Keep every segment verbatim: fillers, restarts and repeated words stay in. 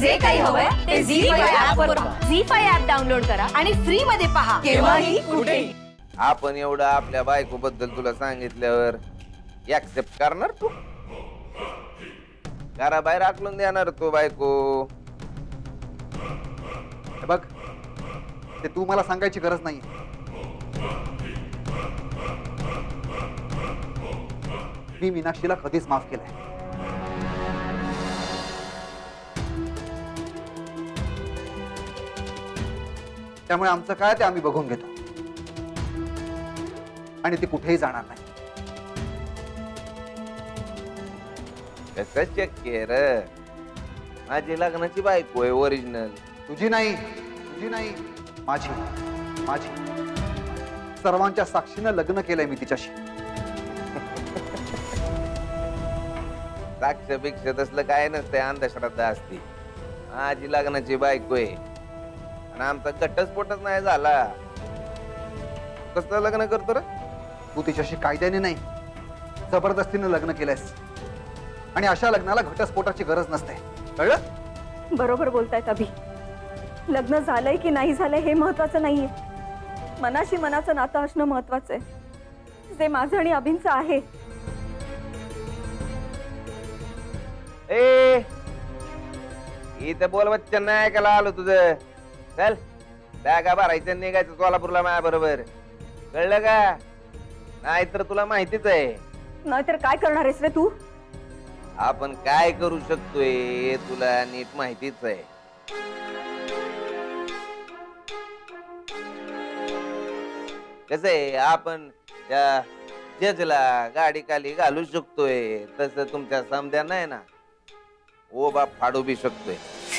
जे काही हवंय ते झी फाईव्ह ऍप वर पहा. झी फाईव्ह ऍप डाउनलोड करा आणि फ्री मध्ये पहा केव्हाही कुठेही. आपण एवढं आपल्या बायको बद्दल तुला सांगितल्यावर ऍक्सेप्ट करणार तू? घराबाहेर आकलून देणार तू बायको? बघ, ते तू मला सांगायची गरज नाही. मी मीनाक्षीला कधीच माफ केलंय. त्यामुळे आमचं काय ते आम्ही बघून घेतो आणि ती कुठेही जाणार नाही. कसं शक्य रे? माझी लग्नाची बायको आहे ओरिजिनल. तुझी नाही, तुझी नाही, माझी माझी सर्वांच्या साक्षीनं लग्न केलंय मी तिच्याशी. साक्ष भिक्ष तसलं काय नसतंय, अंधश्रद्धा असते. माझी लग्नाची बायको आहे आणि आमचा घटस्फोटच नाही झाला. कसं लग्न करतो रे? तू तिच्याशी कायद्याने नाही, जबरदस्तीने लग्न केलंयस आणि अशा लग्नाला घटस्फोटाची गरज नसते. कळलं? बरोबर बोलतायत अभि. लग्न झालंय की नाही झालंय हे महत्वाचं नाहीये. मनाशी मनाचं नातं असणं महत्वाचं आहे, जे माझं आणि अभिंचं आहे. ए इथं बोल बच्चन नाही ऐकायला आलो तुझं. चल बॅगा भरायचं, निघायचं सोलापूरला माझ्या बरोबर. कळलं का? नाहीतर तुला माहितीच आहे. नाहीतर काय करणार आहेस रे तू? आपण काय करू शकतोय तुला नीट माहितीच आहे. कसं आहे, आपण त्या जजला गाडी खाली घालू शकतोय, तसं तुमच्या समद्या नाही ना ओ बाप फाडू बी शकतोय.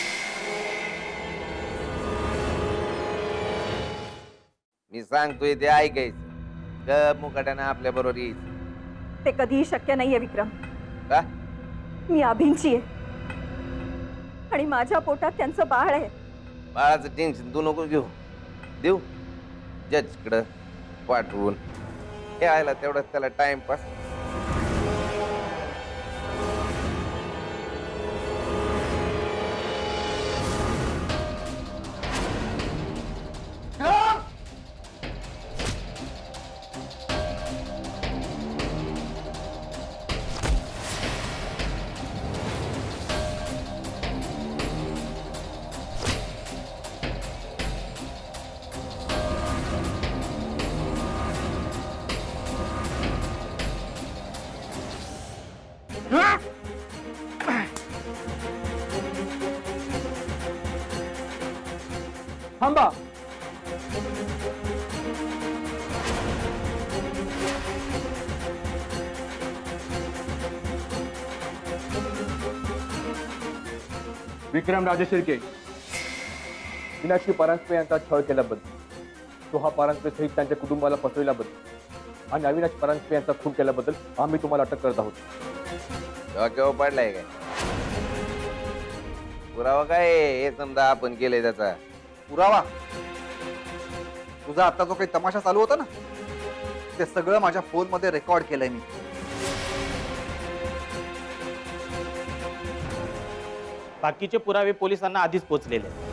मी सांगतोय ते ऐकायचं. गप मुकाट्याने आपल्या बरोबर यायचं. ते कधीही शक्य नाहीये विक्रम. का? मी अभिंची आहे आणि माझ्या पोटात त्यांचं बाळ आहे. बाळाचं टेन्शन तू नको घेऊ. देऊ जजकडं पाठवून यायला तेवढंच त्याला टाइमपास. थांबा. विक्रम राजे शिर्के, मीनाक्षी परांजपे यांचा छळ केल्याबद्दल, तो हा परांजपे सहित त्यांच्या कुटुंबाला फसविल्याबद्दल आणि अविनाश परांजपे यांचा खून केल्याबद्दल आम्ही तुम्हाला अटक करत आहोत. तेव्हा केव्हा पडलाय काय? पुरावा काय हे समजा आपण केलंय त्याचा पुरावा? तुझा आता जो काही तमाशा चालू होता ना, ते सगळं माझ्या फोन मध्ये रेकॉर्ड केलंय मी. बाकीचे पुरावे पोलिसांना आधीच पोहोचलेले.